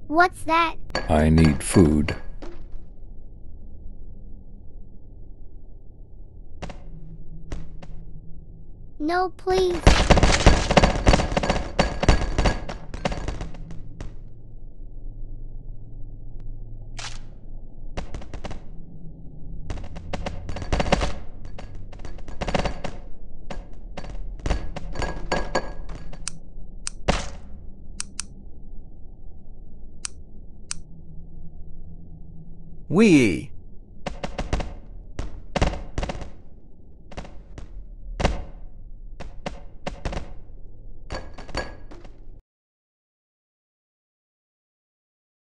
What's that? I need food. No, please. Wee.